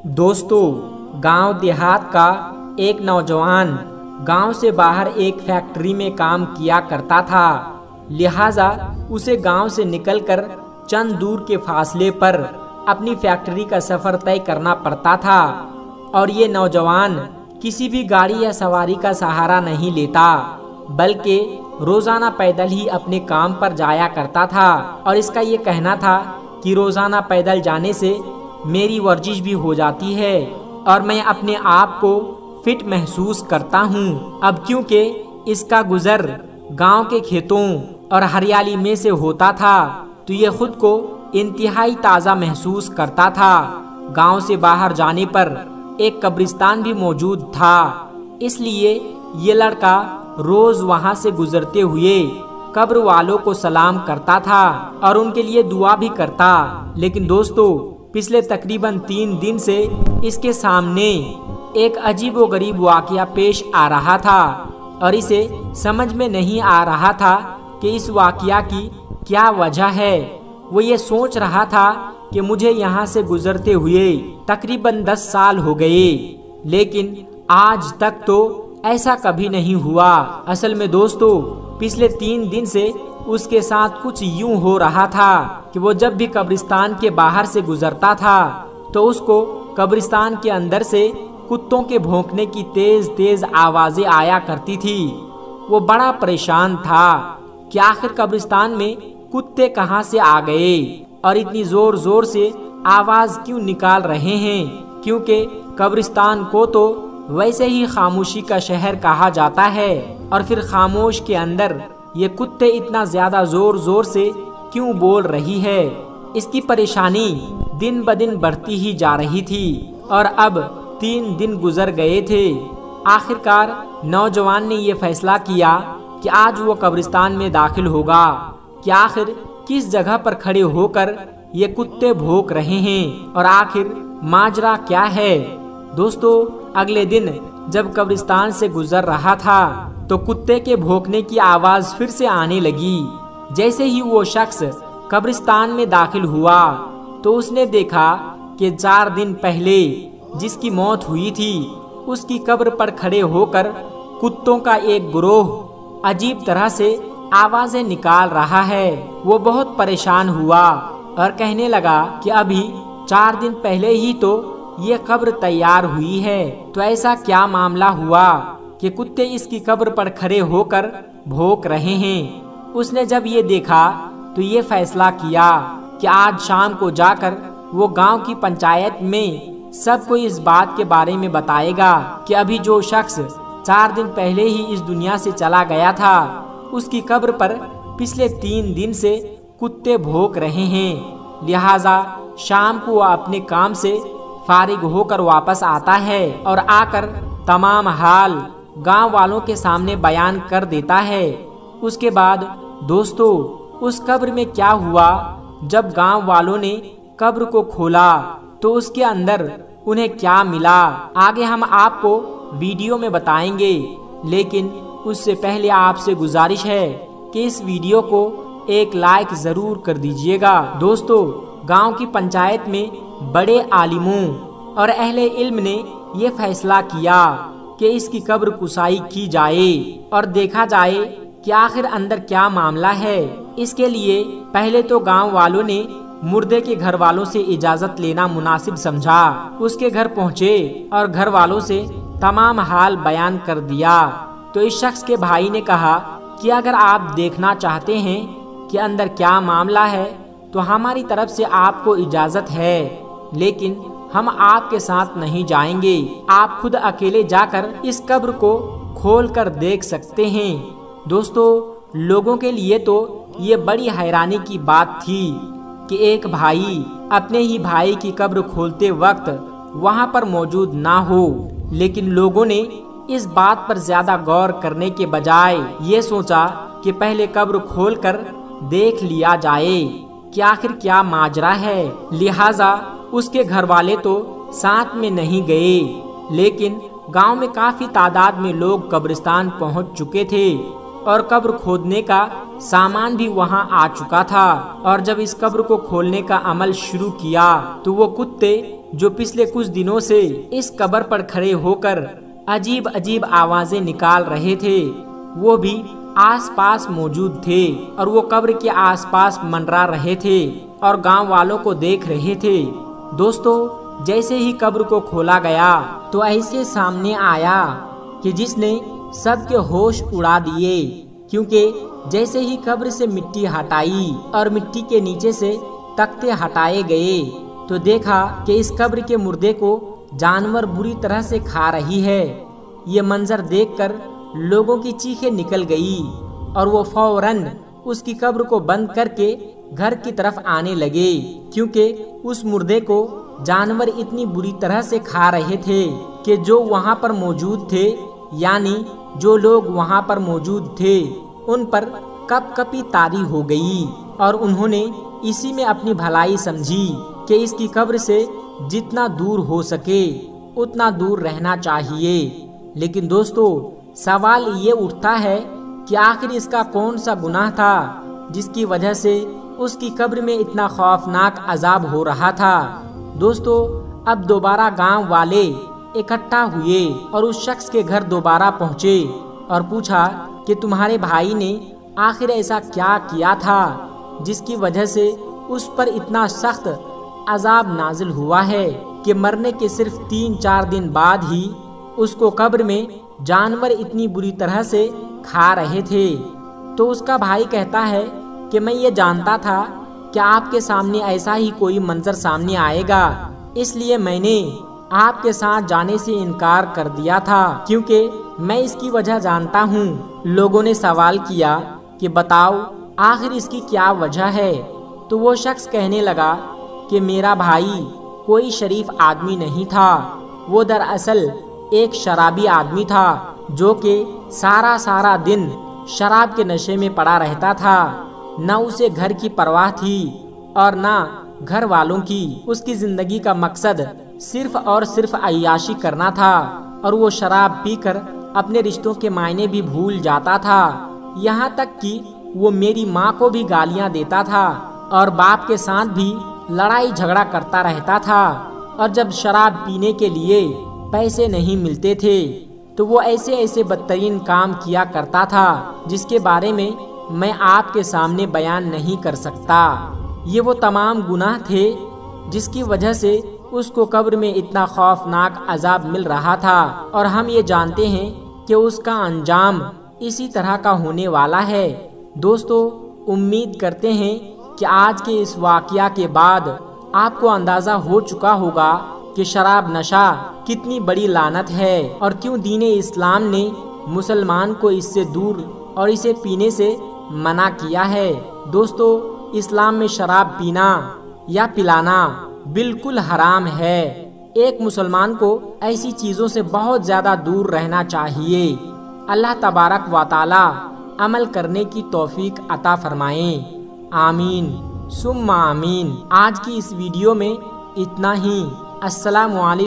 दोस्तों, गांव देहात का एक नौजवान गांव से बाहर एक फैक्ट्री में काम किया करता था। लिहाजा उसे गांव से निकलकर चंद दूर के फासले पर अपनी फैक्ट्री का सफर तय करना पड़ता था और ये नौजवान किसी भी गाड़ी या सवारी का सहारा नहीं लेता, बल्कि रोजाना पैदल ही अपने काम पर जाया करता था। और इसका ये कहना था कि रोजाना पैदल जाने से मेरी वर्जिश भी हो जाती है और मैं अपने आप को फिट महसूस करता हूँ। अब क्योंकि इसका गुजर गांव के खेतों और हरियाली में से होता था, तो ये खुद को इंतहाई ताज़ा महसूस करता था। गांव से बाहर जाने पर एक कब्रिस्तान भी मौजूद था, इसलिए ये लड़का रोज वहां से गुजरते हुए कब्र वालों को सलाम करता था और उनके लिए दुआ भी करता। लेकिन दोस्तों, पिछले तकरीबन 3 दिन से इसके सामने एक अजीबोगरीब वाकया पेश आ रहा था और इसे समझ में नहीं आ रहा था कि इस वाकया की क्या वजह है। वो ये सोच रहा था कि मुझे यहाँ से गुजरते हुए तकरीबन 10 साल हो गए, लेकिन आज तक तो ऐसा कभी नहीं हुआ। असल में दोस्तों, पिछले 3 दिन से उसके साथ कुछ यूं हो रहा था कि वो जब भी कब्रिस्तान के बाहर से गुजरता था तो उसको कब्रिस्तान के अंदर से कुत्तों के भौंकने की तेज तेज आवाजें आया करती थी। वो बड़ा परेशान था कि आखिर कब्रिस्तान में कुत्ते कहाँ से आ गए और इतनी जोर जोर से आवाज क्यों निकाल रहे हैं, क्योंकि कब्रिस्तान को तो वैसे ही खामोशी का शहर कहा जाता है और फिर खामोश के अंदर ये कुत्ते इतना ज्यादा जोर जोर से क्यों बोल रही है। इसकी परेशानी दिन ब दिन बढ़ती ही जा रही थी और अब 3 दिन गुजर गए थे। आखिरकार नौजवान ने ये फैसला किया कि आज वो कब्रिस्तान में दाखिल होगा कि आखिर किस जगह पर खड़े होकर ये कुत्ते भौंक रहे हैं और आखिर माजरा क्या है। दोस्तों, अगले दिन जब कब्रिस्तान से गुजर रहा था तो कुत्ते के भौंकने की आवाज फिर से आने लगी। जैसे ही वो शख्स कब्रिस्तान में दाखिल हुआ तो उसने देखा कि 4 दिन पहले जिसकी मौत हुई थी उसकी कब्र पर खड़े होकर कुत्तों का एक गिरोह अजीब तरह से आवाजें निकाल रहा है। वो बहुत परेशान हुआ और कहने लगा कि अभी 4 दिन पहले ही तो ये कब्र तैयार हुई है, तो ऐसा क्या मामला हुआ कि कुत्ते इसकी कब्र पर खड़े होकर भौंक रहे हैं। उसने जब ये देखा तो ये फैसला किया कि आज शाम को जाकर वो गांव की पंचायत में सबको इस बात के बारे में बताएगा कि अभी जो शख्स 4 दिन पहले ही इस दुनिया से चला गया था उसकी कब्र पर पिछले 3 दिन से कुत्ते भौंक रहे हैं। लिहाजा शाम को वह अपने काम से फारिग होकर वापस आता है और आकर तमाम हाल गांव वालों के सामने बयान कर देता है। उसके बाद दोस्तों, उस कब्र में क्या हुआ, जब गांव वालों ने कब्र को खोला तो उसके अंदर उन्हें क्या मिला, आगे हम आपको वीडियो में बताएंगे। लेकिन उससे पहले आपसे गुजारिश है कि इस वीडियो को एक लाइक जरूर कर दीजिएगा। दोस्तों, गांव की पंचायत में बड़े आलिमों और अहले इल्म ने ये फैसला किया कि इसकी कब्र कुसाई की जाए और देखा जाए कि आखिर अंदर क्या मामला है। इसके लिए पहले तो गांव वालों ने मुर्दे के घर वालों से इजाजत लेना मुनासिब समझा। उसके घर पहुंचे और घर वालों से तमाम हाल बयान कर दिया। तो इस शख्स के भाई ने कहा कि अगर आप देखना चाहते हैं कि अंदर क्या मामला है तो हमारी तरफ से आपको इजाजत है, लेकिन हम आपके साथ नहीं जाएंगे। आप खुद अकेले जाकर इस कब्र को खोल कर देख सकते हैं। दोस्तों, लोगों के लिए तो ये बड़ी हैरानी की बात थी कि एक भाई अपने ही भाई की कब्र खोलते वक्त वहां पर मौजूद ना हो, लेकिन लोगों ने इस बात पर ज्यादा गौर करने के बजाय ये सोचा कि पहले कब्र खोलकर देख लिया जाए कि आखिर क्या माजरा है। लिहाजा उसके घर वाले तो साथ में नहीं गए, लेकिन गांव में काफी तादाद में लोग कब्रिस्तान पहुंच चुके थे और कब्र खोदने का सामान भी वहां आ चुका था। और जब इस कब्र को खोलने का अमल शुरू किया तो वो कुत्ते जो पिछले कुछ दिनों से इस कब्र पर खड़े होकर अजीब अजीब आवाजें निकाल रहे थे, वो भी आसपास मौजूद थे और वो कब्र के आसपास मंडरा रहे थे और गांव वालों को देख रहे थे। दोस्तों, जैसे ही कब्र को खोला गया तो ऐसे सामने आया कि जिसने सबके होश उड़ा दिए, क्योंकि जैसे ही कब्र से मिट्टी हटाई और मिट्टी के नीचे से तख्ते हटाए गए तो देखा कि इस कब्र के मुर्दे को जानवर बुरी तरह से खा रही है। ये मंजर देखकर लोगों की चीखें निकल गई और वो फौरन उसकी कब्र को बंद करके घर की तरफ आने लगे, क्योंकि उस मुर्दे को जानवर इतनी बुरी तरह से खा रहे थे कि जो वहाँ पर मौजूद थे, यानी जो लोग वहाँ पर मौजूद थे, उन पर कपकपी तारी हो गई और उन्होंने इसी में अपनी भलाई समझी कि इसकी कब्र से जितना दूर हो सके उतना दूर रहना चाहिए। लेकिन दोस्तों, सवाल ये उठता है कि आखिर इसका कौन सा गुनाह था जिसकी वजह से उसकी कब्र में इतना खौफनाक अजाब हो रहा था। दोस्तों, अब दोबारा गांव वाले इकट्ठा हुए और उस शख्स के घर दोबारा पहुंचे और पूछा कि तुम्हारे भाई ने आखिर ऐसा क्या किया था जिसकी वजह से उस पर इतना सख्त अजाब नाजिल हुआ है कि मरने के सिर्फ 3-4 दिन बाद ही उसको कब्र में जानवर इतनी बुरी तरह से खा रहे थे। तो उसका भाई कहता है कि मैं ये जानता था कि आपके सामने ऐसा ही कोई मंजर सामने आएगा, इसलिए मैंने आपके साथ जाने से इनकार कर दिया था, क्योंकि मैं इसकी वजह जानता हूँ। लोगों ने सवाल किया कि बताओ आखिर इसकी क्या वजह है। तो वो शख्स कहने लगा कि मेरा भाई कोई शरीफ आदमी नहीं था, वो दरअसल एक शराबी आदमी था जो कि सारा दिन शराब के नशे में पड़ा रहता था। न उसे घर की परवाह थी और न घर वालों की। उसकी जिंदगी का मकसद सिर्फ और सिर्फ अय्याशी करना था और वो शराब पीकर अपने रिश्तों के मायने भी भूल जाता था। यहाँ तक कि वो मेरी माँ को भी गालियाँ देता था और बाप के साथ भी लड़ाई झगड़ा करता रहता था। और जब शराब पीने के लिए पैसे नहीं मिलते थे तो वो ऐसे बदतरीन काम किया करता था जिसके बारे में मैं आपके सामने बयान नहीं कर सकता। ये वो तमाम गुनाह थे जिसकी वजह से उसको कब्र में इतना खौफनाक अजाब मिल रहा था और हम ये जानते हैं कि उसका अंजाम इसी तरह का होने वाला है। दोस्तों, उम्मीद करते हैं कि आज के इस वाकया के बाद आपको अंदाज़ा हो चुका होगा कि शराब नशा कितनी बड़ी लानत है और क्यों दीन-ए इस्लाम ने मुसलमान को इससे दूर और इसे पीने से मना किया है। दोस्तों, इस्लाम में शराब पीना या पिलाना बिल्कुल हराम है। एक मुसलमान को ऐसी चीज़ों से बहुत ज़्यादा दूर रहना चाहिए। अल्लाह तबारक व तआला अमल करने की तौफीक अता फरमाएं। आमीन सुम्मा आमीन। आज की इस वीडियो में इतना ही। अस्सलामु अलैकुम।